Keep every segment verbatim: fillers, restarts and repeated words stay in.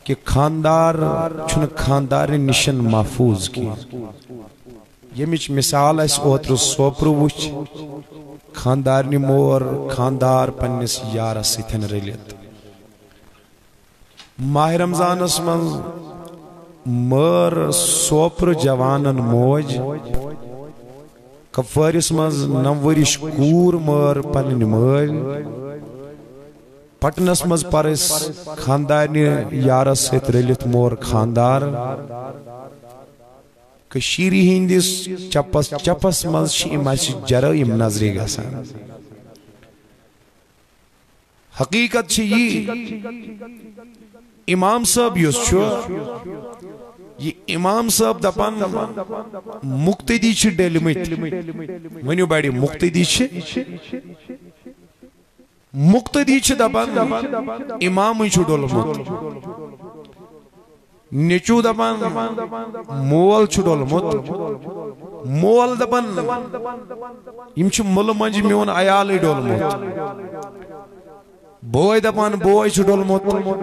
کہ خاندار چھن خاندار نشن محفوظ کی یمچ مثال اس اوتر سوپر وچ خاندار نی مور خاندار پنس یار ستن رلت ماہ رمضان اس من مر سوپر جوانن موج کپوارس مز نمورش کور مر پنن مل پٹنس مز پرس خاندار نی یار ست رلت مور خاندار کشیری ہندس چپس چپس مز ام جرائم نظری گسان حقیقت یہ امام صاحب یس یہ امام صاحب دپان مقتدی چھ ڈیلمت ونیو بڑی مقتدی چھ مقتدی چھ دپان امام چھ ڈولمت نیچو دپان مول چھ ڈولمت مول دپان یم چھ مل منج میون عیال ڈولمت بوئے دپان بوئے چھ ڈولمت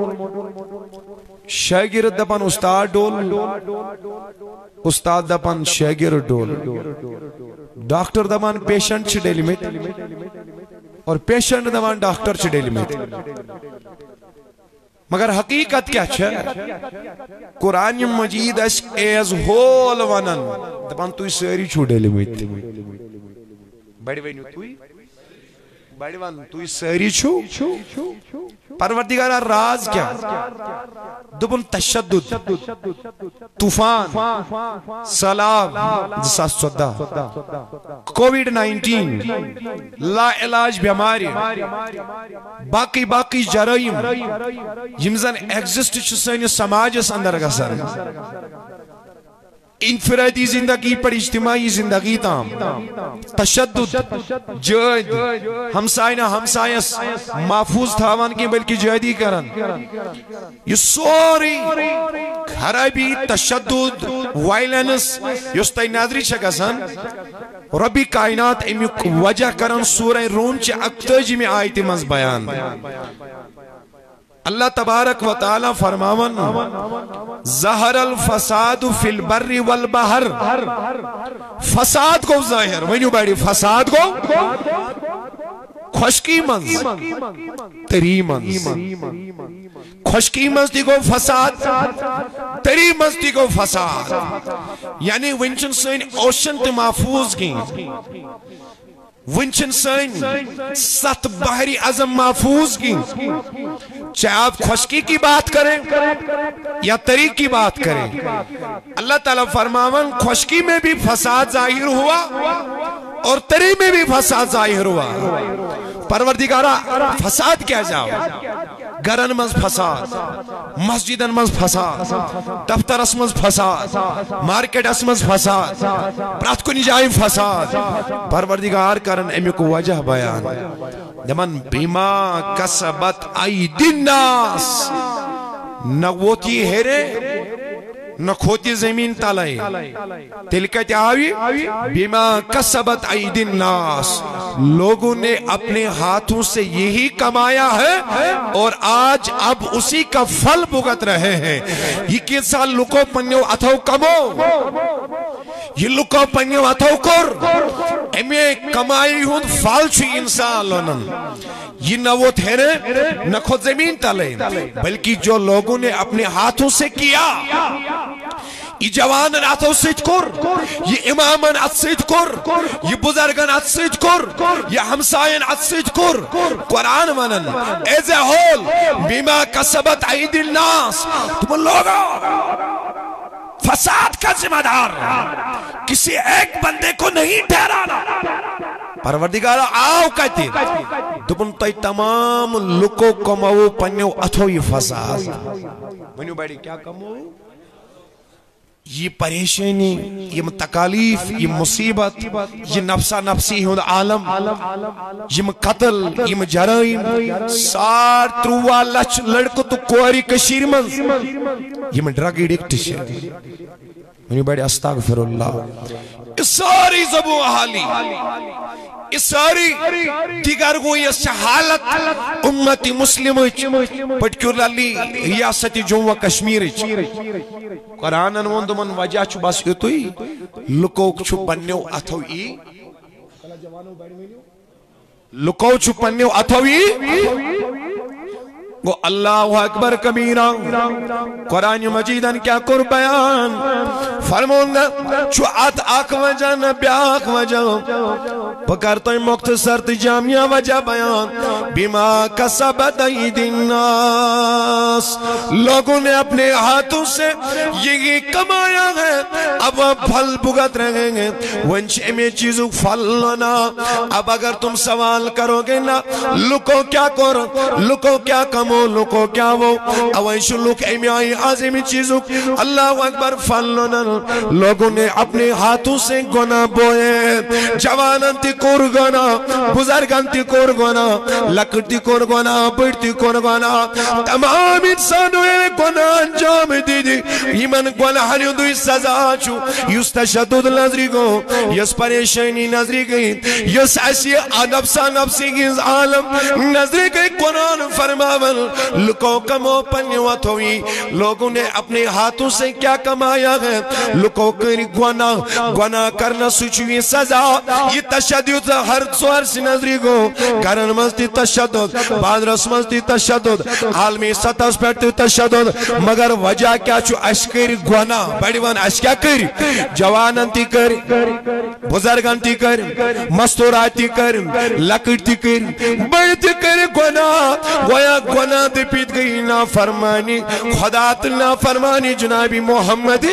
شاگرد دپان استاد ڈول استاد دپان شاگرد ڈول ڈاکٹر دپان پیشنٹ چھ ڈیلمت اور پیشنٹ دپان ڈاکٹر چھ ڈیلمت مگر حقیقت کیا چھ قرآن مجید اس ایز ہول ونن دپان توی ساری چھو ڈیلمت بڑی وینیو توی بڑی وان توی ساری چھو پروردگارہ راز کیا دبن تشدد طوفان سیلاب دساس چودہ کوویڈ نائنٹین لا علاج بیماری باقی باقی جرائم یم زن ایگزسٹ چھ سانس سماجس اندر گژھان انفرادی زندگی پر اجتماعی زندگی تام تشدد جد ہمسائنہ ہمسائس محفوظ تھاوان کی بلکہ جہدی کرن یہ سوری خرابی تشدد وائلنس یستی نظری چھگسن ربی کائنات امیک وجہ کرن سورہ روم چھ اکتاجی میں آیت مز بیان اللہ تبارک و تعالی فرماون ظہر الفساد فی البر والبحر فساد کو ظاہر ونیو بیڑی فساد کو خشکی منز تری منز خشکی منز دی کو فساد تری منز دی کو فساد یعنی ونچن سین اوشن تی محفوظ کی ونچن سین ست بحری عظم محفوظ کی چاہے آپ خشکی کی بات کریں یا تری کی بات کریں اللہ تعالیٰ فرماون خشکی میں بھی فساد ظاہر ہوا اور تری میں بھی فساد ظاہر ہوا پروردگارہ فساد کیا جاؤ گرن مز فساد مسجدن مز فساد دفتر اسمز فساد مارکیٹ اسمز فساد پرات کو نجائم فساد پروردگار کرن امیک وجہ بیان دمن بیما کسبت عید الناس نگوتی ہیرے نکھوتی زمین تلائی تلکت آوی بیما کسبت عید الناس لوگوں نے اپنے ہاتھوں سے یہی کمایا ہے اور آج اب اسی کا پھل بھگت رہے ہیں یہ کیسا لکو پنیو اتھو کمو یہ لکو پنیو اتھو کر امی کمائی ہوں پھل چھو انسان لونن یہ نہ وہ تھیرے نہ خود زمین تلے بلکہ جو لوگوں نے اپنے ہاتھوں سے کیا یہ جوانن اتھو سیٹ کر یہ امامن ات سیٹ کر یہ بزرگن ات سیٹ کر یہ ہمسائن ات سیٹ کر قرآن منن ایز اے ہول بیما کسبت عید الناس تم لوگوں فساد کا ذمہ دار کسی ایک بندے کو نہیں ٹھہرانا پروردگارہ آو کہتے دبن تای تمام لکو کمو پنیو اتھو یہ فساد منیو بیڑی کیا کمو یہ پریشانی یہ تکالیف یہ مصیبت یہ نفسا نفسی ہوں عالم یہ قتل یہ جرائم سار تروا لچ لڑکو تو کواری کشیر من یہ ڈرگ ایڈکٹ ہے منی بیڑی استغفر اللہ اس ساری زبو احالی اس ساری دیگر گو یہ حالت امت مسلم پرٹیکولرلی ریاست جموں و کشمیر قرآن وون دمن وجہ چھ بس یتوی لکوک چھ پنیو اتھو ای لکو چھ پنیو اتھو ای گو اللہ اکبر کبیرہ قرآن مجیدن کیا کر بیان فرمون چھو ات آک وجہ نبیاک وجہ پکر تو مختصر تجامیہ وجہ بیان بیما کسبت اید الناس لوگوں نے اپنے ہاتھوں سے یہ کمایا ہے اب پھل بھگت رہے ہیں ونچ میں چیزوں پھل لنا اب اگر تم سوال کرو گے نا لکو کیا کرو لکو کیا کمو لکو کیا وہ اوائش لک ایمیائی عظیم چیزوں اللہ اکبر فلنن لوگوں نے اپنے ہاتھوں سے گناہ بوئے جوانن تی کور گناہ بزرگن تی کور گناہ لکڑتی کور گناہ بڑھتی کور گناہ تمام انسانوں نے گناہ انجام دی دی ایمن گناہ ہنیو دوی سزا چھو یس تشدد نظری گو یس پریشانی نظری گئی یس ایسی نفسا نفسی کی عالم نظری گئی قرآن فرماول لکو کمو پنیوات ہوئی لوگوں نے اپنے ہاتھوں سے کیا کمایا ہے لکو کری گناہ گناہ کرنا سچوی سزا یہ تشدد ہر سوار سی نظری گو کرن مزتی تشدد بعد رس مزتی تشدد عالمی سطح پیٹتی تشدد مگر وجہ کیا چھو اشکر گناہ بڑیوان اشکیا کر جوانن تی کر بزرگن تی کر مستوراتی کر لکڑتی کر بڑھتی کر گناہ گویا گناہ دی پیت گئی نا فرمانی خدا نا فرمانی جنابی محمد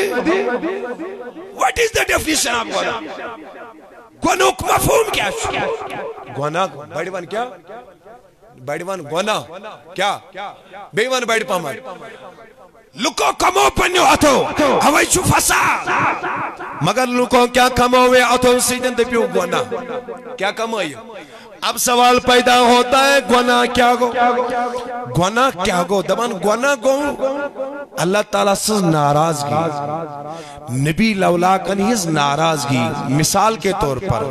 What is the definition of گناہ گناہ کا مفہوم کیا گناہ بڑیوان کیا بڑیوان گناہ کیا بیوان بڑی پامر لکو کمو پنیو اتھو ہوائی چھو فسا مگر لکو کیا کمو وے اتھو سیدن دے پیو گناہ کیا کمو ہے اب سوال پیدا ہوتا ہے گناہ کیا گو گناہ کیا گو دبان گناہ گو اللہ تعالیٰ سے ناراضگی نبی لولا کنیز ناراضگی مثال کے طور پر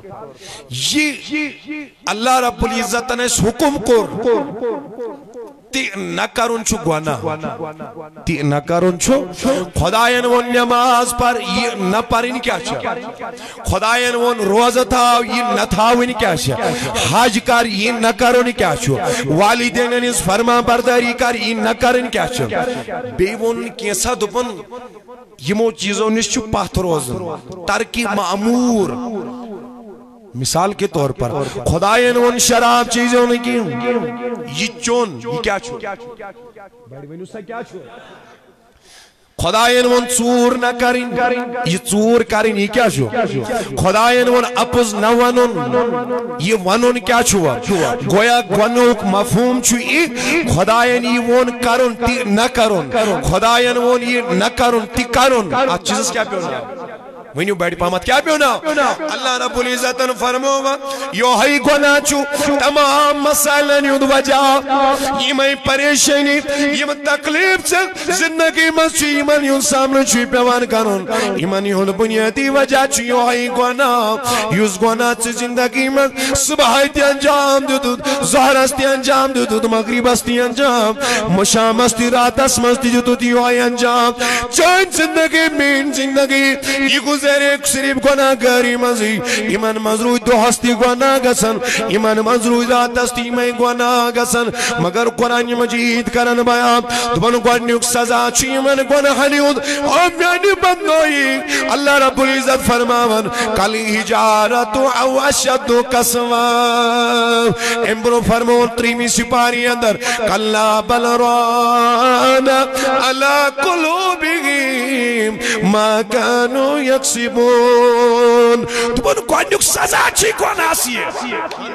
یہ اللہ رب العزت نے حکم کو تی نہ کرن چھو گناہ تی نہ کرن چھو خدایان وہ نماز پر یہ نہ پرین کیا چھا خدایان وہ روزہ تھا یہ نہ تھاوین کیا چھا حاج کر یہ نہ کرن کیا چھو والدین اس فرما برداری کر یہ نہ کرن کیا چھو بیون کیسا دپن یمو چیزوں نشچو پاتھ روزن ترکی معمور مثال کے طور پر خدایان ان شراب چیزوں نے کی یہ چون یہ کیا چھو خدایان ان چور نہ کریں یہ چور کریں یہ کیا چھو خدایان ان اپز نہ ونن یہ ونن کیا چھو گویا گنوک مفہوم چھو یہ خدایان یہ ون کرن تی نہ کرن خدایان ون یہ نہ کرن تی کرن آج چیزس کیا پیونا وینیو بیٹی پامت کیا پیونا اللہ رب العزت فرموگا یو ہی گناہ چھو تمام مسائلن یود وجہ یہ میں پریشانی یہ میں تکلیف سے زندگی مسچو یہ من یون سامنے چھوی پیوان کرن یہ من یون بنیادی وجہ چھو یو ہی گناہ یوز گناہ چھو زندگی میں صبح تی انجام دو دو ظہر استی انجام دو دو مغرب استی انجام مشام استی رات اسمستی جو دو یو ہی انجام چون زندگی مین زندگی یہ گزر ایک صرف گناہ گاری مزی ایمان مزروی دو ہستی گناہ گسن ایمان مزروی ذات ہستی میں گناہ گسن مگر قرآن مجید کرن بیان دبن گوڑنیوک سزا چی ایمان گناہ حلیود اور میانی بندوئی اللہ رب العزت فرماون کلی حجارت او اشد قسوا امبرو فرمون تریمی سپاری اندر کلا بلران علا قلوبیم ما کانو یکسبون تو بنو گوڑنیوک سزا چی گناہ سی ہے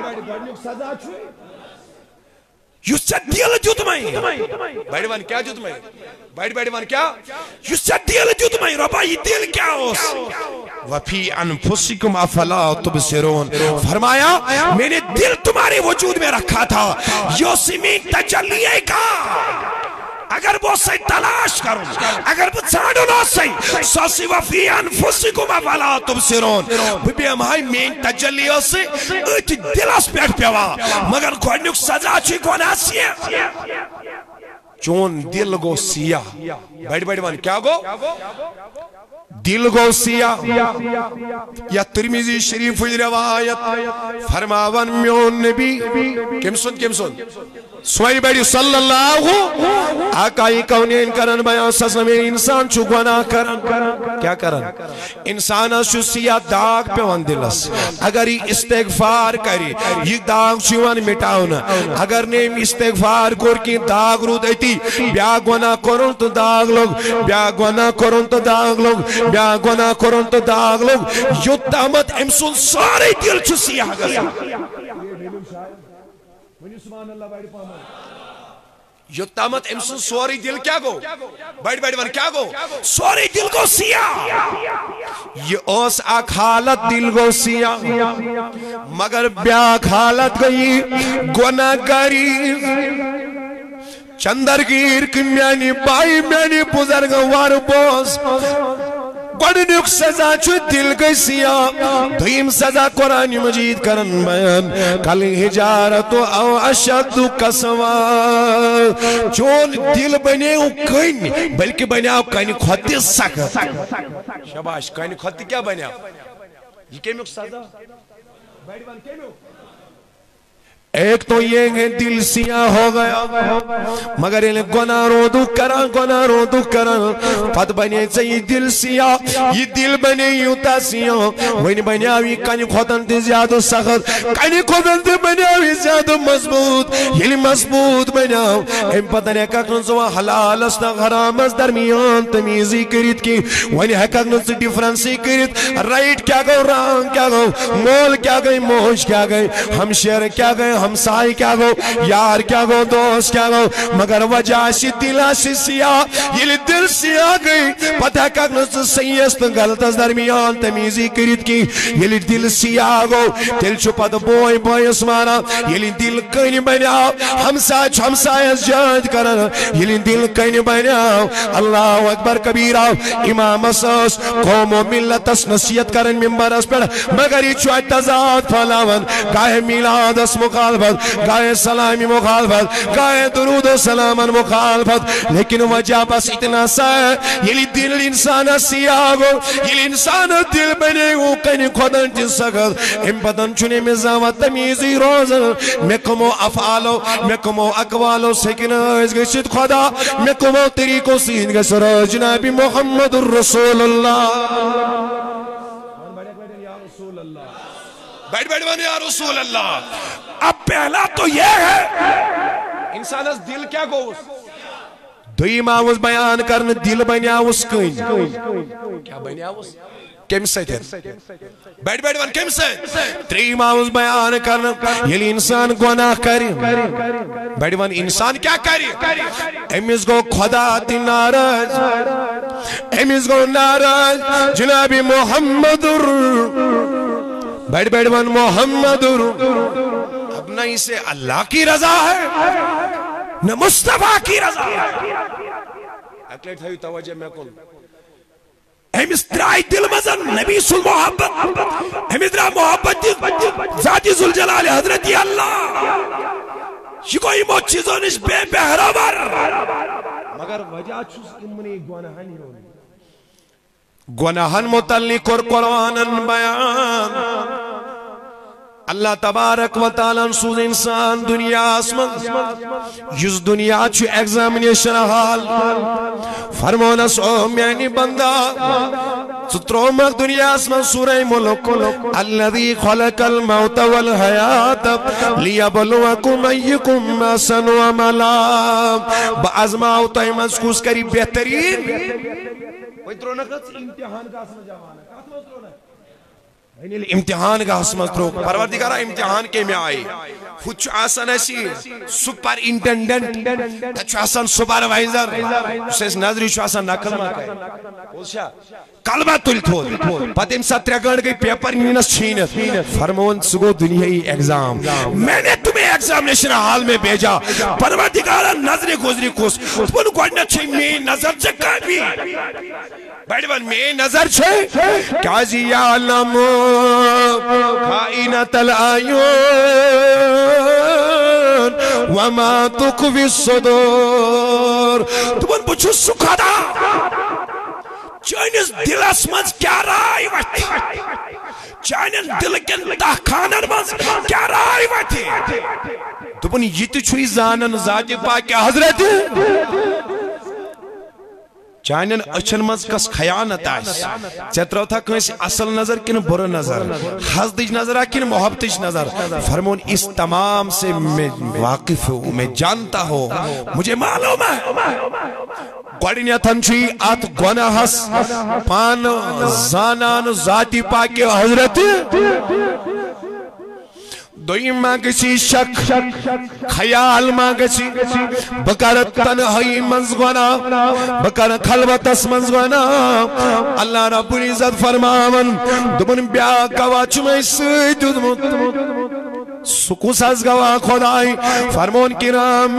یو سے دیل جو تمہیں بیڑی وان کیا جو تمہیں بیڑی بیڑی وان کیا یو سے دیل جو تمہیں ربا یہ دیل کیا ہوس وَفِي أَنفُسِكُمْ أَفَلَا تُبْصِرُونَ فرمایا میں نے دل تمہارے وجود میں رکھا تھا یو سمین تجلیے کا اگر وہ سی تلاش کروں اگر وہ ژھانڈو نو سی سوسی وفی انفسکم افلا تبصرون ببی امائی مین تجلی سے ات دلس پیٹ پیوا مگر گوڑنک سزا چی گناہ سیا چون دل گو سیاہ بڑی بڑی بان کیا گو دل گو سیاہ یا ترمیزی شریف روایت فرماون میون نبی کم سن کم سن سوائی بیڑی صلی اللہ آقائی کونین کرن بیان سسمی انسان چو گناہ کرن کیا کرن انسان چو سیاہ داغ پہ ون دلس اگر یہ استغفار کری یہ داغ چوان مٹاؤنا اگر نیم استغفار کر کی داغ رو دیتی بیا گناہ کرن تو داغ لوگ بیا گناہ کرن تو داغ لوگ بیا گناہ کرن تو داغ لوگ یو تامت امسون سارے دل چو سیاہ گسا یہ تامت امسن سوری دل کیا گو بیٹھ بیٹھ ون کیا گو سوری دل کو سیاہ یہ اوس اک حالت دل کو سیاہ مگر بیاک حالت گئی گناہ گاری چندر گیر کمیانی بائی میانی بزرگ وار بوز گوڑنک سزا چھو دل گئی سیاہ دویم سزا قرآن مجید کرن بیان کل حجارت او اشد قسوا چون دل بنے او کن بلکہ بنے او کن خود سکت شباش کن خود کیا بنے یہ کیمک سزا بیٹھ بان کیمک ایک تو یہ ہے دل سیاہ ہو گیا مگر انہیں گناہ رو دو کرن گناہ رو دو کرن پت بنے چاہیے دل سیاہ یہ دل بنے یوتا سیاہ وین بنے آوی کنی خودن تی زیادہ سخت کنی خودن تی بنے آوی زیادہ مضبوط یلی مضبوط بنے آو ام پتن حقاقن سوا حلال اسنا حرام اس درمیان تمیزی کرید کی وین حقاقن سے ڈیفرنسی کرید رائٹ کیا گو رانگ کیا گو مول کیا گئی موش کیا گئی ہمشیر کیا گئی ہمسائی کیا گو یار کیا گو دوست کیا گو مگر وجہ سی دلہ سی سیاہ یہ دل سیاہ گئی پتہ کگنس سیست غلط از درمیان تمیزی کرید کی یہ دل سیاہ گو دل چھپت بوئی بوئی اسمانا یہ دل کن بنیاو ہمسا چھ ہمسائی از جاد کرن یہ دل کن بنیاو اللہ اکبر کبیرہ امام اساس قوم و ملت اس نصیت کرن ممبر اس پر مگر یہ چھوئی تضاد پھلاون گاہ میلاد اس مقال گائے سلامی مخالفت گائے درود و سلامان مخالفت لیکن وجہ بس اتنا سا ہے یہ دل انسان سیاہ گو یہ انسان دل بنے گو کنی خودن جن سکت ام بدن چنے میں زاوت تمیزی روزن میں کمو افعالو میں کمو اقوالو سکن اس گشت خدا میں کمو طریقو سین گسر جناب محمد الرسول اللہ بیٹھ بیٹھ بانی یا رسول اللہ اب پہلا تو یہ ہے انسان اس دل کیا گو دویم آوز بیان کرنے دل بنیا اس کن کیا بنیا اس کم سے تھے بیٹھ بیٹھ بان کم سے تریم آوز بیان کرنے یہ انسان گناہ کری بیٹھ بان انسان کیا کری امیز گو خدا تی نارج امیز گو نارج جناب محمد بیٹھ بیٹھ بان محمد اب نہ اسے اللہ کی رضا ہے نہ مصطفیٰ کی رضا ہے اکلیٹ ہے توجہ میں کن ہم اس درائی دل مزن نبی سل محبت ہم اس درائی محبت ذاتی ذوالجلال حضرت اللہ یہ کوئی موت چیزوں نش بے بہرابر مگر وجہ چھوس امنی گونہانی ہونے گناہن متعلق اور قرآن بیان اللہ تبارک و تعالیٰ سوز انسان دنیا اسمن یز دنیا چھو ایگزامینیشن حال فرمونا سوم یعنی بندہ سترومک دنیا اسمن سورہ ملک الذی خلق الموت والحیات لیبلوکم ایکم احسن عملا بعضماؤ تیمز کس کری بہترین کوئی ترونک امتحان کا اسم جوانا امتحان کا حسمت تروک پروردگارہ امتحان کے میں آئی خود چھو آسان ایسی سپر انٹینڈنٹ چھو آسان سپروائزر اسے اس نظری چھو آسان نقل ماں کہے کلمہ تل تھول پتہ ام ساتھ تریگڑ گئی پیپر نینس چھینت فرمون سگو دنیای ایگزام میں نے تمہیں ایگزامنیشن حال میں بیجا پروردگارہ نظر گزری کس تمہیں گوڑنا چھے میں نظر چکا بھی بیٹھ بان میں نظر چھے کازی یعلم خائنت العیون وما تکوی الصدور تمہیں بچھو سکھا دا چانس دلس مز کیا رائے وقتی چانس دل کن تحخانن مز کیا رائے وقتی تمہیں یہ تو چھوئی زانن ذات پاک حضرت چانن اچھن مز کس خیانت آئیس چترو تھا کنسی اصل نظر کن بر نظر حسدج نظر کن محبتج نظر فرمون اس تمام سے میں واقف ہوں میں جانتا ہوں مجھے معلوم ہے گوڑنیتن چھی آت گناہس پان زانان ذاتی پاک حضرت دویم مانگسی شک خیال مانگسی بکارت تنہائی منزگونا بکارت خلوتس منزگونا اللہ رب العزت فرماون دمن بیا گواچ میں سید دمت سکوس از گوا خدای فرمون کرام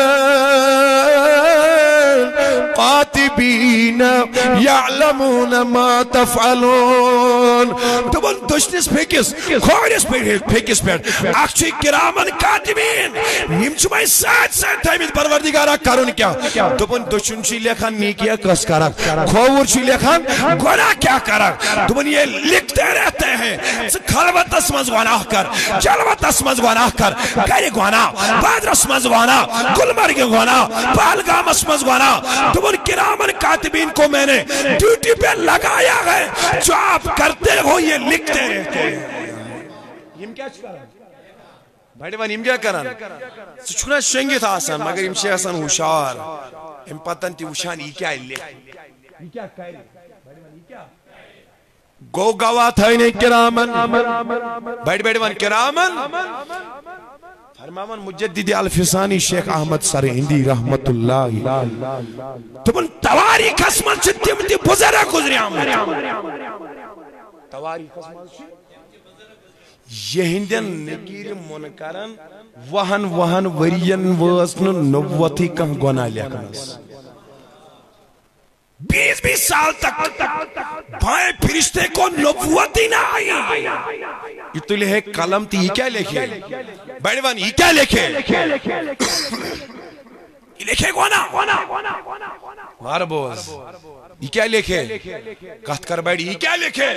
قاتبین یعلمون ما تفعلون دمن دشتس پھیکس کھوڑس پھیکس پیٹ اکچھی کرامن کاتبین نیم چمائی ساتھ ساتھ تیمیت پروردگارہ کرن کیا دمن دشن چی لکھن نیکیا کس کرک کھوور چی لکھن گناہ کیا کرک دمن یہ لکھتے رہتے ہیں خلوت اسمز گناہ کر جلوت اسمز گناہ کر گھر گناہ بادر اسمز گناہ گلمرگ گناہ پالگام اسمز گناہ تمہن کرامن کاتبین کو میں نے ڈیوٹی پہ لگایا ہے جو آپ کرتے ہو یہ لکھتے رہتے ہیں یم کیا چکران بھائی بان یم کیا کران چھونا شنگی تھا آسان مگر یم شیخ آسان ہوشار ام پتن تی ہوشان یہ کیا لکھ یہ کیا کہہ گو گوا تھائنے کرامن بیٹھ بیٹھ بان کرامن فرماون مجدد الفسانی شیخ احمد سر ہندی رحمت اللہ تمن تواریخ اسمن سے تمتی بزرہ گزری آمد تواریخ اسمن سے یہ ہندین نکیر منکرن وہن وہن ورین وزن نووتی کم گناہ لیکنس بیس بیس سال تک بھائے فرشتے کو نبوتی نہ آئی یہ تو لئے کلم تھی یہ کیا لکھے بیڑوان یہ کیا لکھے یہ لکھے گونا ماربوز یہ کیا لکھے کہت کر بیڑی یہ کیا لکھے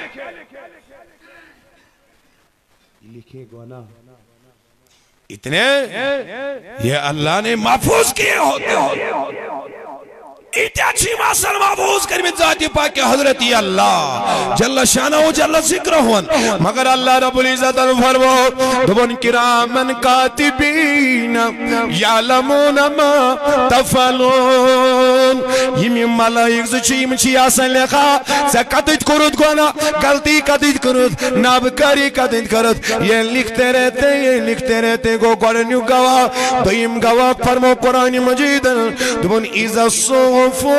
یہ لکھے گونا اتنے یہ اللہ نے محفوظ کیے ہوتے ہوتے اتیاچی ماسل محفوظ کرمت ذاتی پاک حضرت اللہ جل شانہ و جل ذکر ہون مگر اللہ رب العزت فرمو دبن کرامن کاتبین یعلمون ما تفعلون یمی ملائک زچی مچی آسن لکھا سے قدد کرد گونا غلطی قدد کرد نابکاری قدد کرد یہ لکھتے رہتے یہ لکھتے رہتے گو گوڑنیو گواہ دویم گواہ فرمو قرآن مجید دبن ایزا سو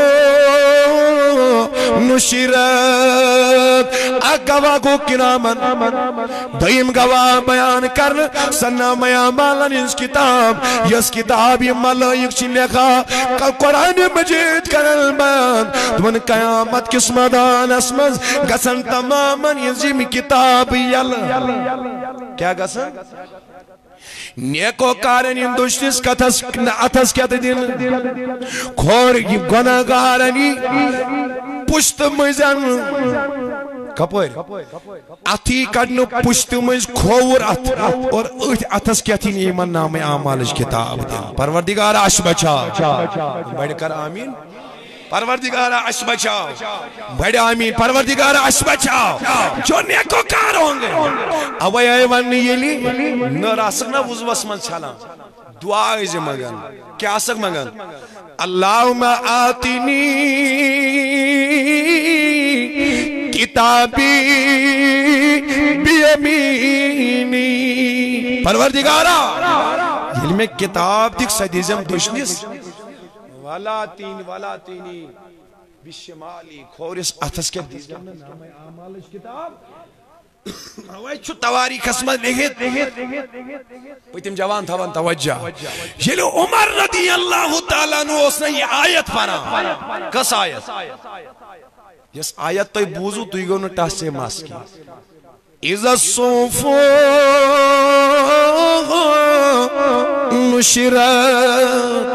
نشرت اگواہ کو کرامن دائم گواہ بیان کر سنہ میا مالن اس کتاب یس کتاب یہ ملائک چی لکھا قرآن مجید کرل بیان دون قیامت کس مدان اسمز گسن تماما یہ زیم کتاب یل کیا گسن نیکو کارنی دوشتیس کتس اتس کیا دین کھور یہ گناہ گارنی پشت مزن کپوئر اتی کڑنو پشت مز کھور ات اور اتس کیا تھی ایمان نام آمالش کتاب دین پروردگار عش بچا بڑھ کر آمین پروردگارہ عش بچاؤ بڑے آمین پروردگارہ عش بچاؤ جو نیکو کار ہوں گے اوائی ایوان یہ لی نہ راسک نہ وزوس من چھالا دعائی جے مگن کیا سک مگن اللہم آتینی کتابی بیمینی پروردگارا یل میں کتاب دیکھ سدیزم دشنس والا تین والا تینی بشمالی کھورس اتھس کیا دیزم نام اعمال کتاب اوے چھو تواریخ اسمت لکھت پتم جوان تھوان توجہ یلو عمر رضی اللہ تعالیٰ نو اس نے یہ آیت پڑھا کس آیت یس آیت تو بوزو تو گو نو ٹاس سے ماس کی اذا الصفوف نشرت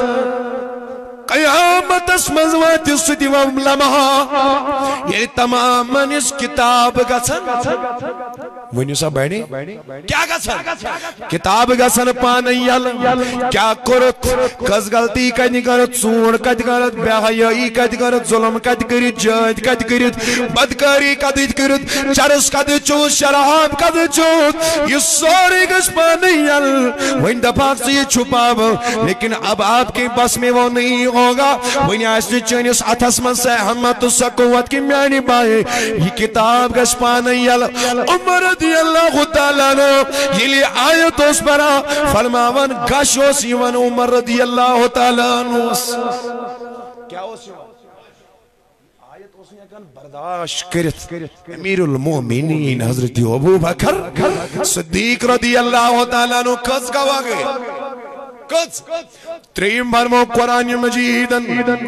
قیامت اسمز وات سدی لمحہ یہ تمام اس کتاب گسن ونیو سا بیٹھے کیا گسن کتاب گسن پانے یل کیا کرت کس غلطی کتی کرت سون کتی کرت بے حیائی کتی کرت ظلم کتی کرت جائد کتی کرت بدکاری کتی کرت چرس کتی چوت شراب کتی چوت یہ سوری گس پانے یل وین دفاق سے یہ چھپاو لیکن اب آپ کے بس میں وہ نہیں ہوگا ونی آسنی چنیس اتھس من سے ہمت سا قوت کی میانی بائے یہ کتاب گس پانے یل عمر رضی اللہ تعالیٰ نو یہ لئے آیت اس برا فرماون گش اس یون عمر رضی اللہ تعالیٰ نو کیا اس یون آیت اس یکن برداشت کرت امیر المومنین حضرت ابو بکر صدیق رضی اللہ تعالیٰ نو کس گوا گئے کس تریم برمو قرآن مجیدن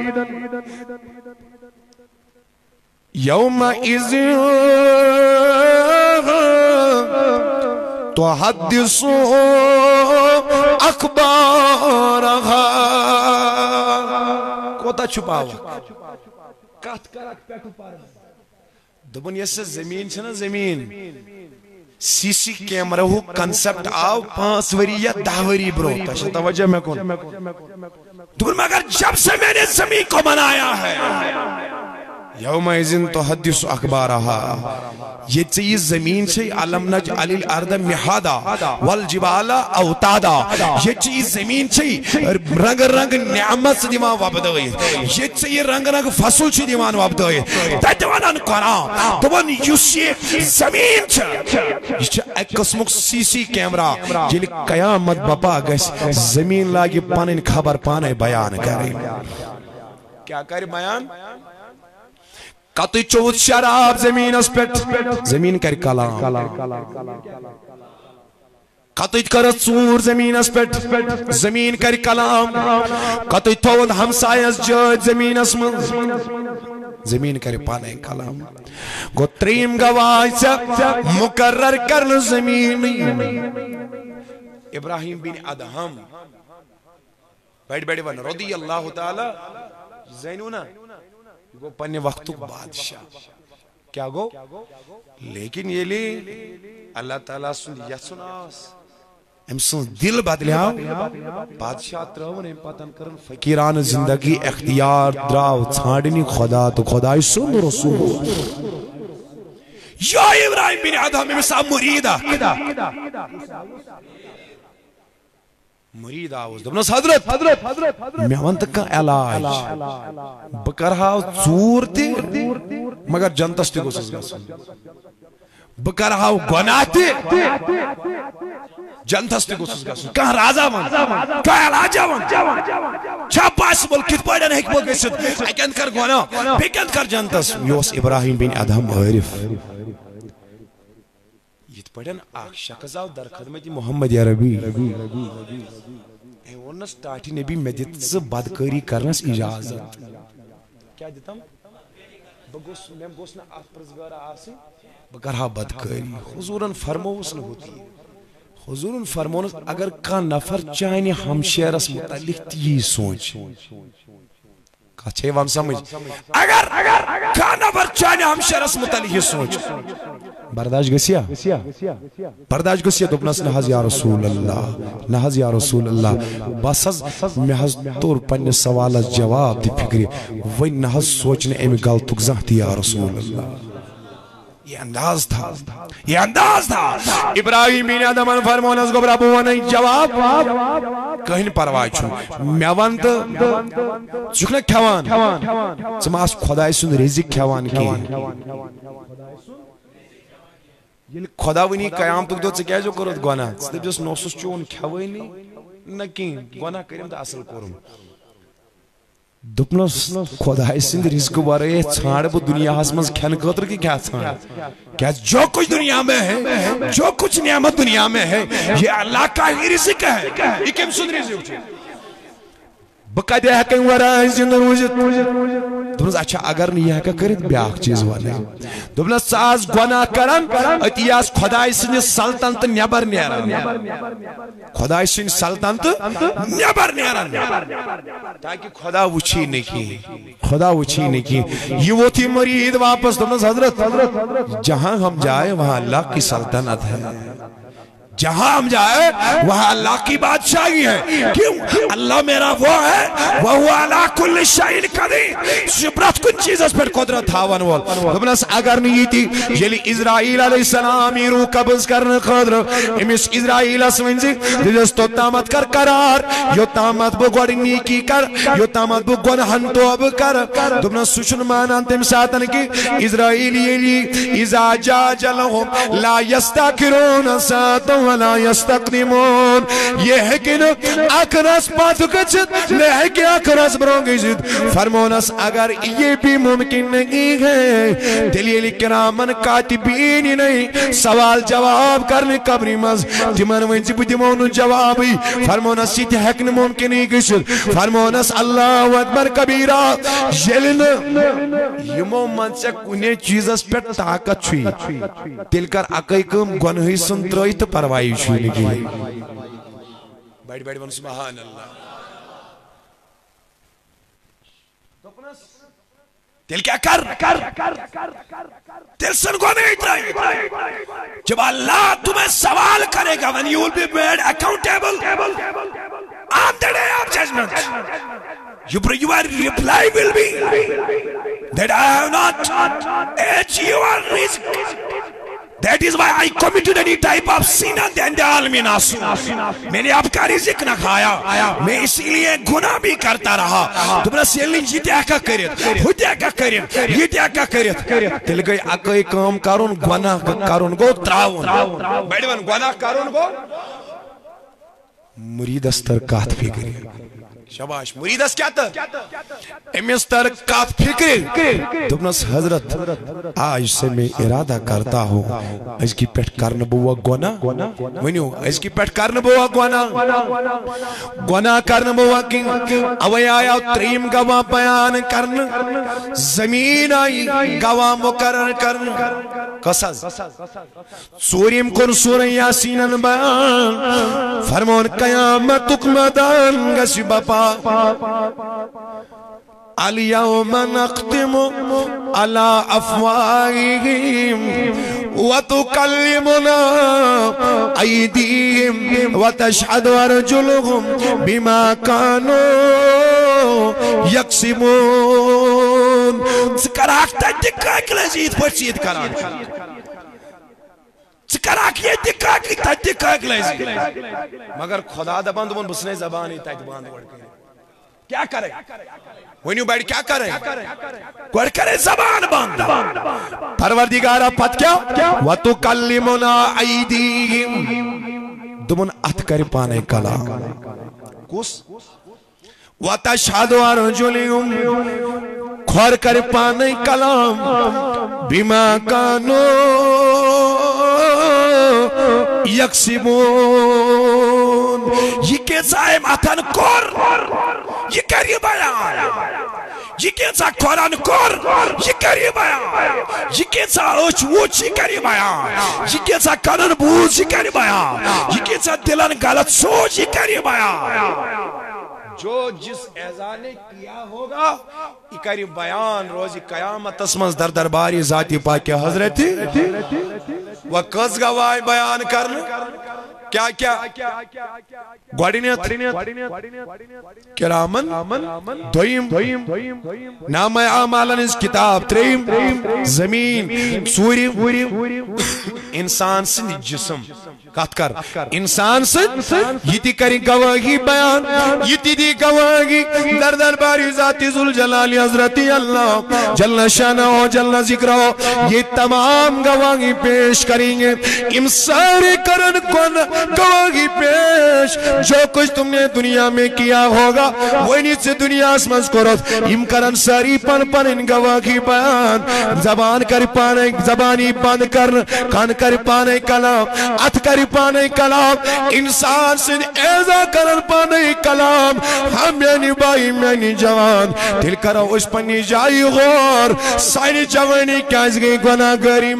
یوم اذن تحدث اخبارها کوتا چھپاوا کات کرک پیٹو پار دبن یہ زمین چھنا زمین سی سی کیمرہ ہو کنسپٹ آو پانس وری یا دہ وری برو تشہ توجہ میں کون دبن مگر جب سے میں نے زمین کو بنایا ہے یوم ایزن تحدث اخبارها یہ چیز زمین سے علم نجعل الارض مہادا والجبال اوتادا یہ چیز زمین سے رنگ رنگ نعمت سے دیوان وابدوئی یہ چیز رنگ رنگ فصل سے دیوان وابدوئی تجوانان قرآن دوان یوسی زمین سے یہ ایک قسمک سی سی کیمرہ جلی قیامت بپا گیس زمین لاگی پانین خبر پانے بیان کریں کیا کریں بیان کتی چوت شراب زمین اس پیٹ زمین کر کلام کتی کرت سور زمین اس پیٹ زمین کر کلام کتی تھوت ہمسائیس جائد زمین اس من زمین کر پانے کلام گو تریم گواہی سے مقرر کرن زمین ابراہیم بن ادہم بیٹھ بیٹھ ون رضی اللہ تعالی زینونا گو پنے وقت بادشاہ کیا گو لیکن یہ لئے اللہ تعالیٰ سن یہ سناس ام سن دل بدلیاو بادشاہ تراؤن ام پتن کرن فقیران زندگی اختیار دراو چھاڑنی خدا تو خدای سن رسول یا ابراہیم بن ادہم امسا مریدہ مرید آوز دبنس حضرت میں وانت کا علاج بکرہاو چور تی مگر جنتس تی گوسس گا سن بکرہاو گناہ تی جنتس تی گوسس گا سن کہاں رازہ من کہاں علاجہ من چھا پاسبل کت پایڈن حکمت گیست ایکن کر گناہ بیکن کر جنتس یوس ابراہیم بن ادہم عارف یت پڑھن آخ شخص آو در خدمت محمد عربی اے ورنہ سٹاٹی نبی میں دیت سے بدکاری کرنس اجازت کیا دیتم بگوس میں گوسنا آف پرزگارہ آسی بگرہا بدکاری حضوراً فرموس نہ ہوتی ہے حضوراً فرموس اگر کا نفر چاہنی ہمشیرس متعلق تی سوچ چھے وام سمجھ اگر کھانا پر چاہنے ہم شرس متعلق سوچ برداشت گسیا برداشت گسیا تو اپنا نحض یا رسول اللہ نحض یا رسول اللہ بس از محض طور پنی سوال جواب دی فکری وی نحض سوچنے امی غلطک زہتی یا رسول اللہ یہ انداز تھا یہ انداز تھا ابراہیم بن ادہم فرمون از گبر ابو ونی جواب کہیں پروائی چھو میں وانت چکنے کھوان سماس خدای سن رزق کھوان کی خدا ونی قیامتک دو ژے جو کورت گناہ ژٕ دپس نوسس چون کھیوٲنی نہ کہیں گناہ کریم تو اصل کورم دپنس خدا سند رزق ورائے ژھانڈ بہ دنیا مز کھین خاطر کہ کیا ژھانڈ کیا جو کچھ دنیا میں ہے جو کچھ نعمت دنیا میں ہے یہ اللہ کا ہی رزق ہے یہ کم سند رزق بہ کتہ ہیکن ورائے زندہ روزت دپنس اچھا اگر نہ یہ ہیکا کرت بیاکھ چیز ون دپنس ژٕ گناہ کران اتی آس خدائے سندس سلطنت نیبر نیران خدائے سند سلطنت نیبر نیران تاکہ خدا وچھی نہ کی خدا وچھی نہ کی یہ وہ تھی مرید واپس دپنس حضرت جہاں ہم جائے وہاں اللہ کی سلطنت ہے جہاں ہم جائے وہاں اللہ کی بادشاہی ہے کیوں اللہ میرا وہ ہے وَهُوَ عَلَىٰ كُلِّ شَيْءٍ قَدِيرٌ شبرت کن چیز اس پر قدرت تھاون وول دپنس اگر نہیں تھی یلی اسرائیل علیہ السلام روح قبض کرنے خاطر امس اسرائیل اس ونزی دس تو تامت کر قرار یو تامت بو گوڑ نیکی کر یو تامت بو گناہن توبہ کر دپنس سوچن مانان تم ساتن کی اسرائیل یلی اذا جاجلہم لا یستاکرون ساتن ولا یستقدمون یہ ہے کہ اکرس پاتو کچھت لے ہے کہ اکرس برونگی زد فرمونس اگر یہ بھی ممکن نہیں ہے دلیل کرامن کاتبین نہیں سوال جواب کرنے قبری مز تمن ونزی بدمون جوابی فرمونس یہ حکن ممکن نہیں کشت فرمونس اللہ اکبر کبیرہ یلن یمو من سے کنے چیز اس پر طاقت چھوئی تل کر اکی کم گنہی سن ترائی تو پروائی چھوئی لگی بیٹھ بیٹھ بن سبحان اللہ تل کیا کر تل سن کو نہیں اترائی جب اللہ تمہیں سوال کرے گا when you will be made accountable on the day of judgment your reply will be that I have not ate your risk that is why I committed any type of sin and then the almin asu میں نے آپ کا رزق نہ کھایا میں اسی لیے گناہ بھی کرتا رہا تمہیں سیلنی یہ دیا کا کرت وہ دیا کا کرت یہ دیا کا کرت تل گئی اکئی کام کرون گناہ کرون گو تراؤن بیٹھ بن گناہ کرون گو مرید استر کات فکر شباش مرید اس کیا تر امستر کات فکر دبنس حضرت آج سے میں ارادہ کرتا ہوں اس کی پیٹ کرن بوا گونا ونیو اس کی پیٹ کرن بوا گونا گونا کرن بوا کی اوی آیا تریم گواہ بیان کرن زمین آئی گواہ مقرر کرن قصص سوریم کن سورہ یاسینن بیان فرمون قیامت مدان گسی بپا اليوم نختم على أفواههم وتكلمنا أيديهم وتشهد أرجلهم بما كانوا يكسبون سكراك تدكاك لزيد فرسيد كران سكراك يدكاك تدكاك لزيد مگر خدا دبان دبان بسنے زبانی تاید باند ورکے کیا کرے ونیو بیٹھ کیا کرے کوڑ کرے زبان بند پروردگارہ پت کیا وَتُكَلِّمُنَا عَيْدِهِمْ دمون ات کر پانے کلا کس وَتَشْحَدُ عَرْجُلِهُمْ کھور کر پانے کلام بِمَا كَانُوا يَكْسِبُونَ یہ کیسا ہے ماتن کور یہ کری بیان یہ کیسا قرآن کور یہ کری بیان یہ کیسا اوچ ووچ یہ کری بیان یہ کیسا کنن بوز یہ کری بیان یہ کیسا دلن غلط سوچ یہ کری بیان جو جس اعزان نے کیا ہوگا یہ کری بیان روزی قیامت اسمز در درباری ذاتی پاک حضرتی وقت گواہ بیان کرنا کیا کیا گوڑینیت کرامن دویم نام اعمالن اس کتاب تریم زمین سوریم انسان سن جسم کت کر انسان ست یہ کری گواہی بیان یہ دی گواہی در درباری ذات ذوالجلال حضرت اللہ جل شانہ و جل ذکرہ یہ تمام گواہی پیش کریں گے ام سارے کرن کن گواہی پیش جو کچھ تم نے دنیا میں کیا ہوگا وہی سے دنیا اسمز کرت ام کرن ساری پن پن ان گواہی بیان زبان کر پانے زبانی بند کر کان کر پانے کلام ات کر پانے کلام انسان سے ایزا کرن پانے کلام ہم یعنی بائی میں جوان دل کرو اس پنی جائی غور ساری جوانی کیس گئی گناہ گری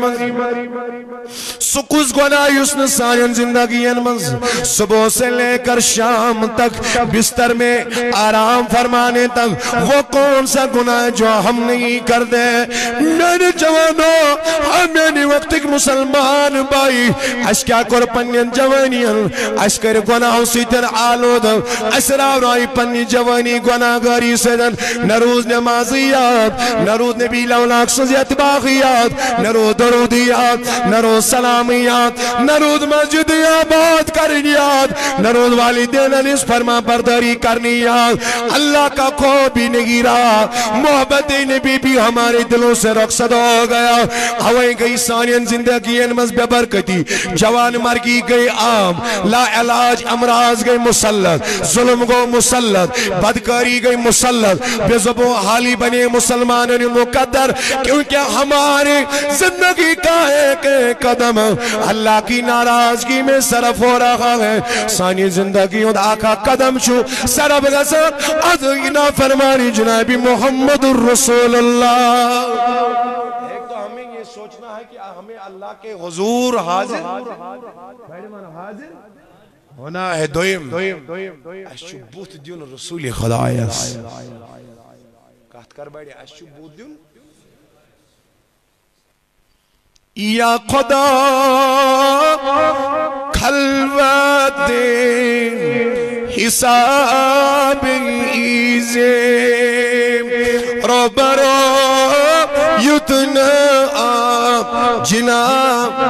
سکوز گناہ یسن سائن زندگی انمز صبح سے لے کر شام تک بستر میں آرام فرمانے تک وہ کون سا گناہ جو ہم نہیں کر دے میرے جوانوں ہم یعنی وقت ایک مسلمان بائی اس کیا کر پنین جوانیاں اس کر گناہ سیتر آلود اس راو رائی پنی جوانی گناہ گاری سیدن نروز نمازیات نروز نبی لولاک سزیت باغیات نروز درودیات نروز سلامیات نروز مسجدیات کرنیات نروز والدین اس فرما برداری کرنیات اللہ کا کو بھی نہیں رہا محبت نبی بھی ہمارے دلوں سے رخصت ہو گیا ہوئے گئی سانین زندگی انمز بے برکتی جوان مرگی گئی عام لا علاج امراض گئی مسلط ظلم گو مسلط بدکاری گئی مسلط بے زبوں حالی بنے مسلمان مقدر کیونکہ ہمارے زندگی کا ایک قدم اللہ کی ناراضگی میں صرف ہو رہا ہے سانی زندگی اور آقا قدم چھو صرف غصر ادھینا فرمانی جنابی محمد الرسول اللہ ایک تو ہمیں یہ سوچنا ہے کہ ہمیں اللہ کے حضور حاضر حاضر ہونا ہے دویم اشو بوت دیون رسول خدایس کہت کر بیڑی اشو بوت دیون یا خدا خلوت حساب ایزے رو برو یتنا جناب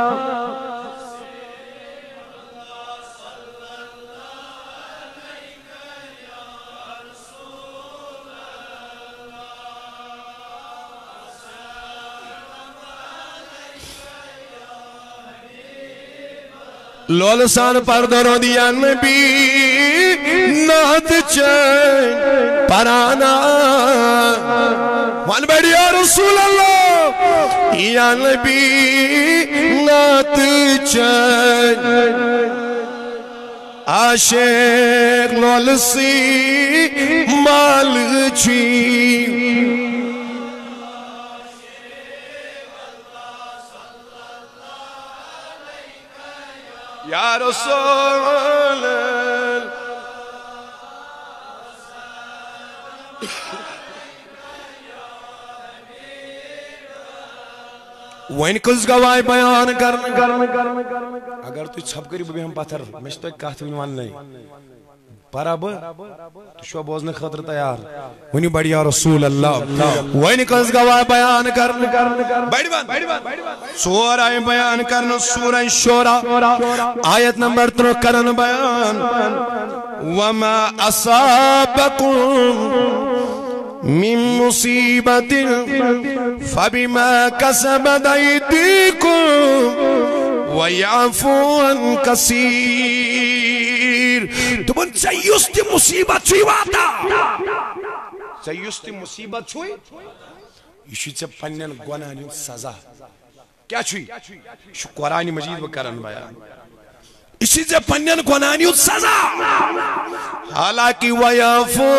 لولسان پر درو دیا نبی نات چین پرانا وان بیڑی یا رسول اللہ یا نبی نات چین عاشق لولسی مال چین یا رسول وین کس گواہ بیان کرن اگر تو چھپ کری بھی ہم پتھر میں تو ایک کہت بھی مان نہیں پارا با تو شو بوزن خطر تیار ونی بڑی یا رسول اللہ وین کس گواہ بیان کرن بیڑی بان سورہ بیان کرن سورہ شورہ آیت نمبر ترو کرن بیان وما اصابکم من مصیبت فبما کسبت ایدیکم ویعفو ان کثیر تو بن چیستی مصیبت چھوئی واتا چیستی مصیبت چھوئی یہ چھوئی پنین گناہی سزا کیا چھوئی شو قرآن مجید بکرن بیان اسی سے پنین گناہی سزا حالانکہ ویعفو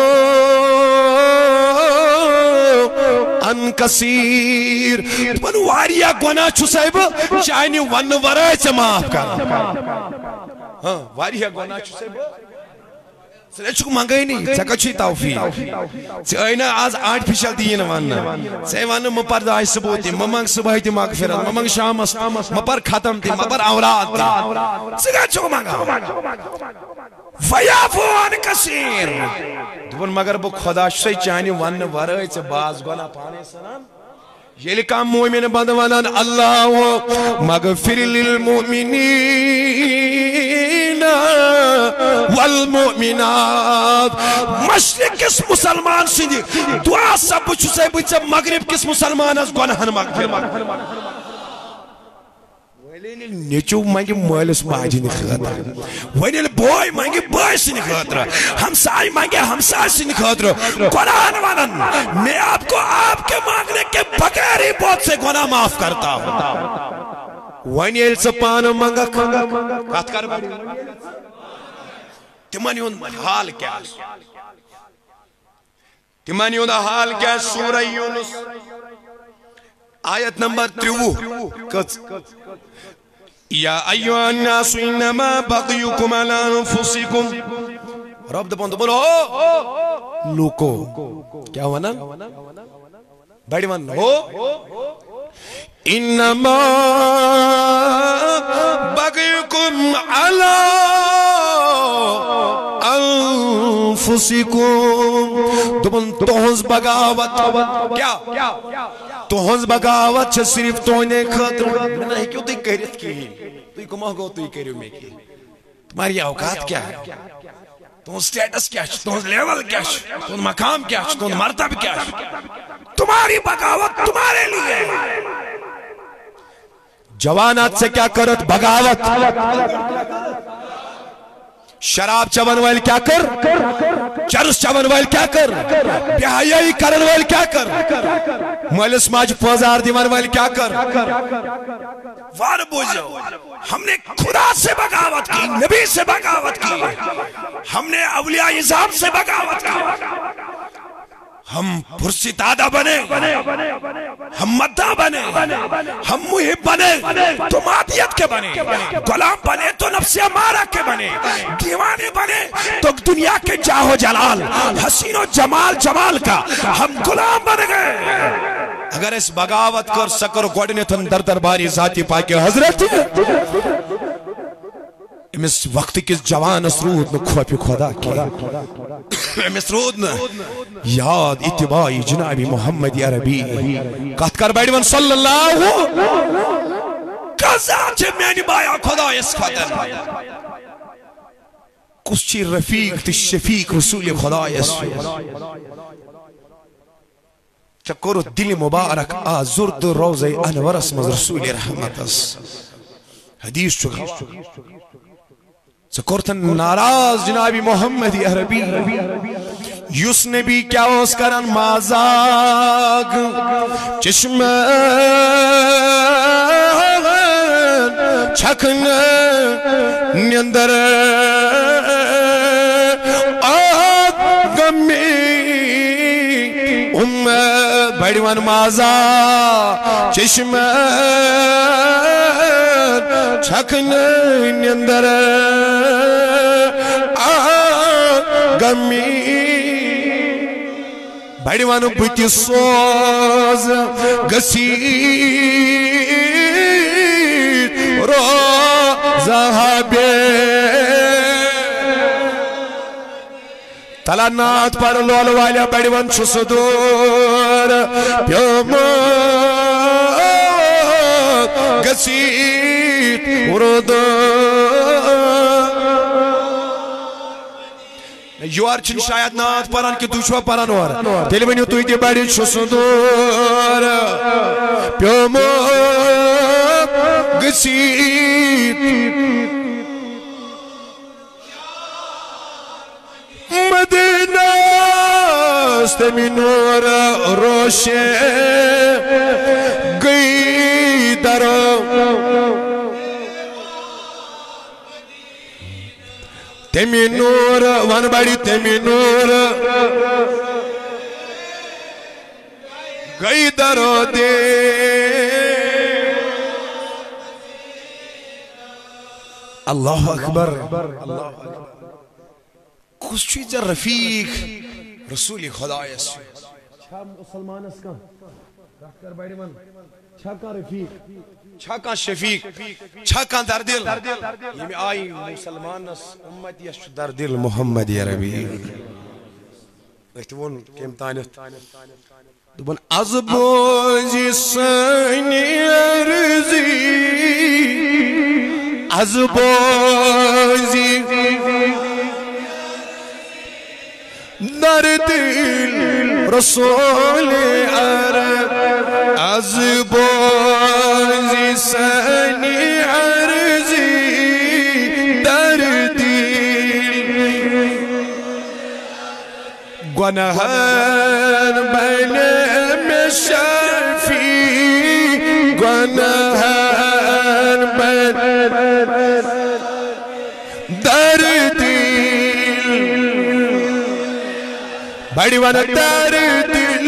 ان کثیر من واریا گناہ چھو صاحب چاہنی ون ورائے سے معاف کر ہاں واریا گناہ چھو صاحب سنے چھو مانگئی نہیں سکا چھوئی توفیق سے اینا آز آٹھ پیشل دین وانا سے وانا مپر دائی ثبوت دی ممانگ صبح دی مغفرت ممانگ شام مپر ختم دی مپر اوراد دی سکا چھو مانگا فیافو ان کثیر دون مگر بو خدا شئی چاہنی ون ورائے سے باز گناہ پانے سنان یہ لکھا مومن بندوانان اللہ مغفر للمؤمنین والمؤمنات مشرق کس مسلمان سندی دعا سب بچو سے بچے مغرب کس مسلمان اس گناہن مغفر نیچو مانگی مالس ماجی خاطر ونیل بوئی مانگی بوئی سنی خاطر ہمسائی مانگی ہمسائی سنی خاطر قرآن ونن میں آپ کو آپ کے مانگنے کے بغیر ہی بہت سے گناہ معاف کرتا ہوں ونیل سپان مانگا کات کر بڑی تمانیون حال کیا تمانیون حال کیا سورہ یونس آیت نمبر تریوہ کت یا ایوہ الناس انما بغیکم علی انفسکم رب دبون دبون ہو لوکو کیا ہوا نا بڑی من ہو انما بغیکم علی انفسکم دبون توہنز بغاوت کیا توہنز بغاوت چھے صرف تونے خطر میں نہیں کیوں تی کہریت کی توی کمہ گو توی کہریو میں کی تمہاری اوقات کیا ہے تمہن سٹیٹس کیا ہے تمہن لیول کیا ہے تمہن مقام کیا ہے تمہن مرتب کیا ہے تمہاری بغاوت تمہارے لیے جوانات سے کیا کرت بغاوت شراب چون وائل کیا کر چرس چون وائل کیا کر بیائی کرن وائل کیا کر مولس ماج پوزار دیوان وائل کیا کر وار بوجھو ہم نے خدا سے بغاوت کی نبی سے بغاوت کی ہم نے اولیاء عظام سے بغاوت کی ہم پرستادہ بنے ہم مدہ بنے ہم محب بنے تو مادیت کے بنے غلام بنے تو نفس امارہ کے بنے دیوانے بنے تو دنیا کے جاہو جلال حسین و جمال جمال کا ہم غلام بن گئے اگر اس بغاوت کر سکر گوڑنے تن در درباری ذاتی پاکی حضرت امس وقت کس جوان اسرود نو کھوپی خدا کی امس رود نو یاد اتباعی جنابی محمد عربی کہت کر بیڑی صلی اللہ کزا چھے میں بایا خدا اس خدر کس چی رفیق تی شفیق رسول خدا اس چکر دل مبارک آزرد روز انور اسمز رسول رحمت اس حدیث چکا سکورتن ناراض جنابی محمد عربی یس نبی کیا اس کرن مازاگ چشم چھکن نیندر آگ گمی امت بڑیوان مازا چشم چھکن نیندر آگمی بڑیوانو بتی سوز گسیت روزہ بے تلانات پر لول والیا بڑیوان چھس دور پیومت گسیت یوار چھن شاید نات پران کی دوشوا پران وار تیلی ونیو توی دی بڑی چھسدور پیومو گسیت مدینہ استمی نور روشے گئی درو تیمی نور وان بڑی تیمی نور گئی درو دے اللہ اکبر کس چیز رفیق رسول خدا یسو چھا مسلمان اس کا رکھ کر بیڑی من چھا کا رفیق چھا کا شفیق چھا کا دردل یہ میں آئی مسلمان اس امت یشو دردل محمد عربی اتوون كم تانت دبن از بوزي ساني ارزي از بوزي در دل رسول عرب از بوزي ساني ارزي در دل گناهان بین مشافی گناهان بین در دل بڑی ون در دل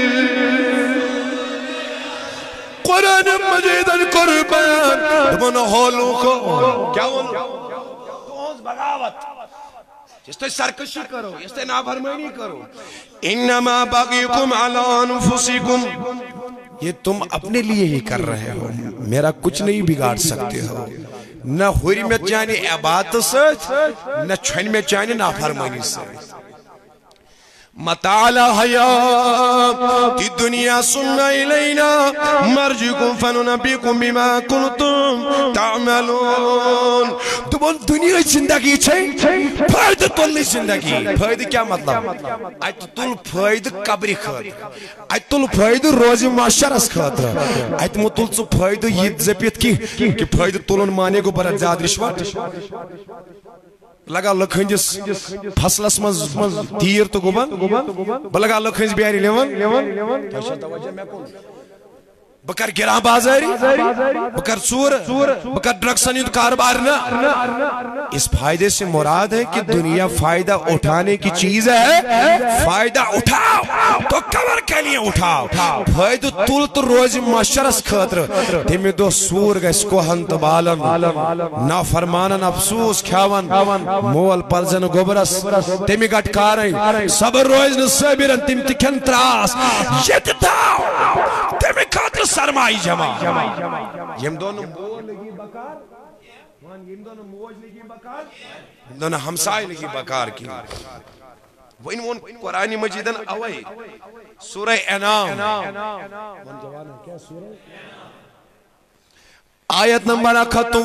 قرآن مجید قربان دبن حولوں کو کیا بولو تو بغاوت اس تے سرکشی کرو اس تے نافرمانی کرو انما باغیکم علی انفسکم یہ تم اپنے لیے ہی کر رہے ہو میرا کچھ نہیں بگاڑ سکتے ہو نہ ہوری میں چاہنے عبادت سچ نہ چھن میں چاہنے نافرمانی سچ متاع الحیات الدنیا سننا الینا مرجکم فننبیکم بما کنتم تعملون تمہن دنیا زندگی چھے فائدہ تلنی زندگی فائدہ کیا مطلب ایت تل فائدہ قبری خاطر ایت تل فائدہ روز معاشرس خاطر ایت متل سو فائدہ یہ زپیت کی کہ فائدہ تلن مانے کو برا زیاد رشوت لگا لکھنجس فصلس مز تیر تو گبن بلگا لکھنج بیاری لیون بکر گران بازاری بکر چور بکر ڈرگسن یود کاربار نہ اس فائدے سے مراد ہے کہ دنیا فائدہ اٹھانے کی چیز ہے فائدہ اٹھاؤ تو کور کے لیے اٹھاؤ فائدہ طول تو روز معاشرس خاطر تیمی دو سور گئس کو ہنت بالن نا فرمانن افسوس کھاون مول پلزن گبرس تیمی گٹ کاریں صبر روز نصابرن تیم تکن تراس یہ داؤ تیمی خاطر سرمائی جمع یم دونوں مول لگی بکار یم دونوں موج لگی بکار یم دونوں ہمسائی لگی بکار کی وہ ان وہ قرآن مجیدن اوائی سورہ انعام آیت نمبر اکھتو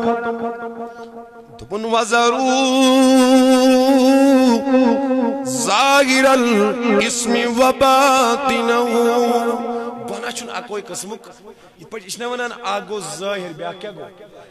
تبن وزرو ظاہر الاسم و باطنہو گونا چون اکوئی قسمک یہ پڑھ اس نے ونان آگو ظاہر بیا کیا گو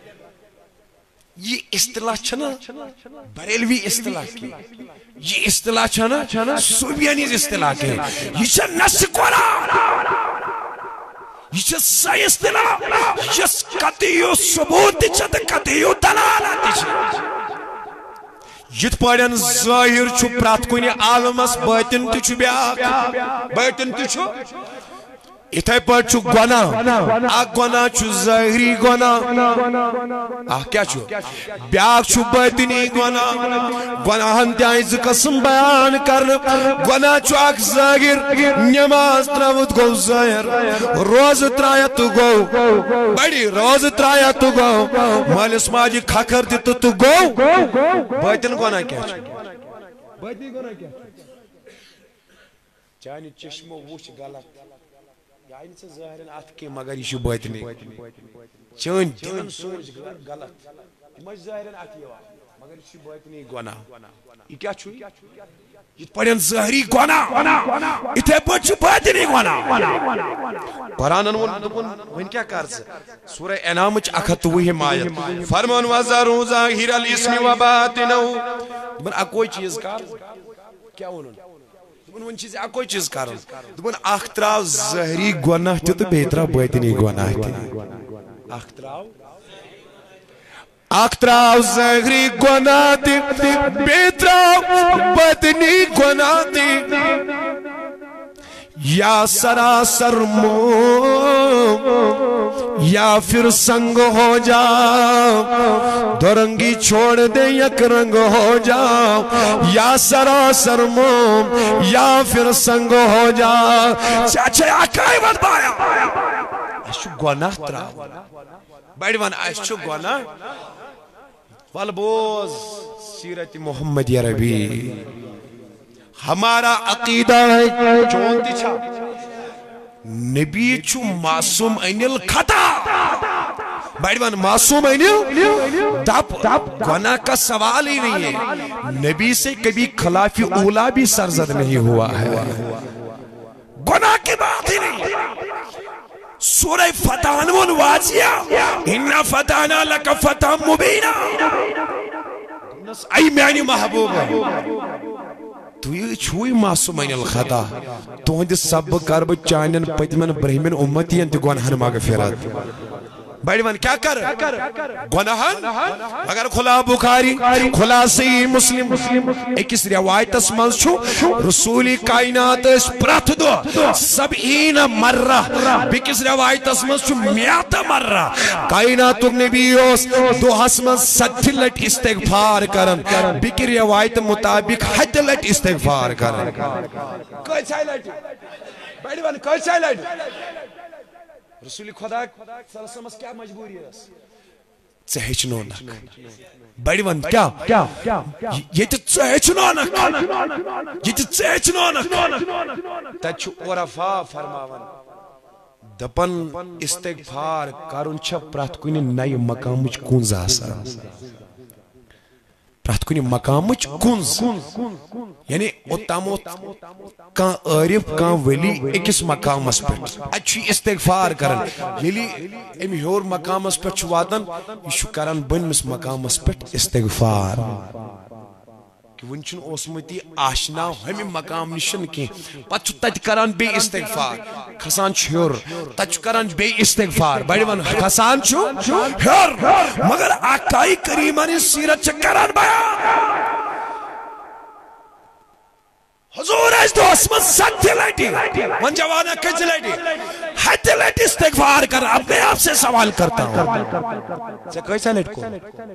یہ اصطلاح چھنا بریلوی اصطلاح کی یہ اصطلاح چھنا سوبیانیز اصطلاح کی یہ چھنا نس قرآن یہ چھنا سی اصطلاح یہ قطعیو ثبوت چھتا قطعیو دلالت چھتا جت پڑھن ظاہر چھو پرات کنی عالمس باطن تچھو بیاک باطن تچھو اتھائی پر چھو گونا آگ گونا چھو ظاہری گونا آہ کیا چھو بیاک چھو باطنی گونا گونا ہنتی آئیز قسم بیان کرن گونا چھو آگ ظاہر نماز تراوت گو ظاہر روز ترایت گو بڑی روز ترایت گو مالس ماجی کھکر دیتو تو گو باطن گونا کیا چھو باطنی گونا کیا چھو چانی چشمو ووش غلط یعنی سے ظاہرین آت کے مگر یہ باطنی چون دن سوچ غلط مجھ ظاہرین آت یہ مگر یہ باطنی گناہ یہ کیا چھوئی یہ پڑھن ظاہری گناہ اتھے پڑھ باطنی گناہ قرآن انون دکن وین کیا کرز سورہ انعامچ اکھتوئی مایت فرمان وزارو ظاہر الاسم و باطنو دبن اکوئی چیز کرز کیا انہوں ان چیز اکوئی چیز کرن دبن اخ تراو ظاہری گناہ تی تو بیتراو باطنی گناہ تی اخ تراو اخ تراو ظاہری گناہ تی بیتراو باطنی گناہ تی یا سراسر موم یا پھر سنگ ہو جاؤ دو رنگی چھوڑ دے یک رنگ ہو جاؤ یا سراسر موم یا پھر سنگ ہو جاؤ چاچے آکائی بات بایا ایشو گناہ تراو بیڑی وان ایشو گناہ والبوز سیرت محمد یا ربی ہمارا عقیدہ ہے چون تیچھا نبی چھو معصوم انل خطا بڑھوان معصوم انل دب گناہ کا سوال ہی نہیں ہے نبی سے کبھی خلاف اولا بھی سرزد نہیں ہوا ہے گناہ کی بات ہی نہیں سورہ فتح نون واضح انہا فتحنا لکا فتح مبینہ ای میانی محبوب تو یہ چھوئی معصومین الخطا تو ہندی سب کرب چانین پتمن برہمین امتین تی گونہن مغفرت بڑھوان کیا کر گناہن اگر کھلا بخاری کھلا صحیح مسلم ایکس روایت اسمانس چھو رسولی کائنات اس پرات دو سبعین مرہ بکس روایت اسمانس چھو میات مرہ کائنات نبی اس دو حسمن ست لٹ استغفار کرن بکی روایت مطابق حد لٹ استغفار کرن کوئی چاہی لٹ بڑھوان کوئی چاہی لٹ رسول خدا صلی اللہ علیہ وسلم کیا مجبوری ہے چہچنو نک بڑھوان کیا یہ تو چہچنو نک یہ تو چہچنو نک تچ عرفا فرماون دپن استغفار کرن چھ پرات کنی نئی مقامچ کنز آسان پرات کنی مقامچ کنز یعنی اتاموت کان عارف کان ولی اکس مقام اس پر اچھی استغفار کرن یلی امی ہور مقام اس پر چواتن یہ کرن بن مس مقام اس پر استغفار کہ ونچن اوسمتی آشنا ہمی مقام نشن کی پچھ تج کرن بے استغفار خسان چھوڑ تج کرن بے استغفار بڑی ون خسان چھو ہر مگر آقائی کریمانی سیرت چکران بیان حضور اس دو اسمت ست لیٹی من جوانا کچھ لیٹی حد لیٹی استغفار کر اپنے آپ سے سوال کرتا ہوں سے کیسا لیٹ کو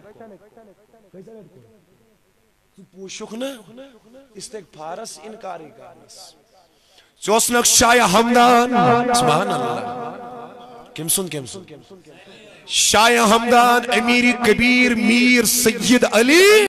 پوشک نا استغفارس انکاری کارنس چوسنک شاہ حمدان سبحان اللہ کم سن کم سن شاہ حمدان امیر کبیر میر سید علی